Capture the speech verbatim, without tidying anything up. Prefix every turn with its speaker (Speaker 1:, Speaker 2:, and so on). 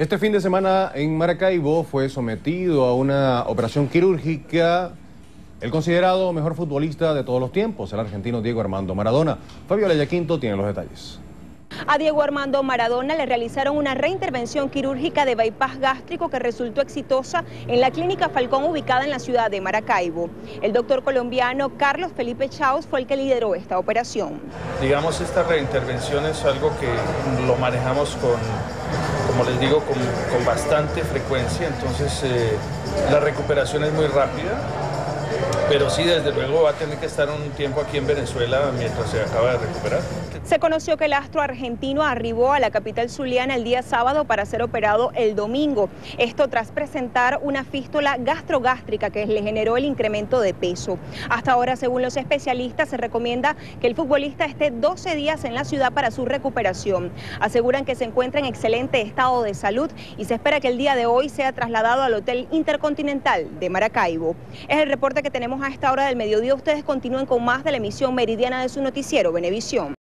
Speaker 1: Este fin de semana en Maracaibo fue sometido a una operación quirúrgica el considerado mejor futbolista de todos los tiempos, el argentino Diego Armando Maradona. Fabiola Yaquinto tiene los detalles.
Speaker 2: A Diego Armando Maradona le realizaron una reintervención quirúrgica de bypass gástrico que resultó exitosa en la Clínica Falcón ubicada en la ciudad de Maracaibo. El doctor colombiano Carlos Felipe Chaus fue el que lideró esta operación.
Speaker 3: Digamos, esta reintervención es algo que lo manejamos con, como les digo, con, con bastante frecuencia, entonces eh, la recuperación es muy rápida. Pero sí, desde luego va a tener que estar un tiempo aquí en Venezuela mientras se acaba de recuperar.
Speaker 2: Se conoció que el astro argentino arribó a la capital zuliana el día sábado para ser operado el domingo. Esto tras presentar una fístula gastrogástrica que le generó el incremento de peso. Hasta ahora, según los especialistas, se recomienda que el futbolista esté doce días en la ciudad para su recuperación. Aseguran que se encuentra en excelente estado de salud y se espera que el día de hoy sea trasladado al Hotel Intercontinental de Maracaibo. Es el reporte que tenemos a esta hora del mediodía. Ustedes continúen con más de la emisión meridiana de su noticiero Venevisión.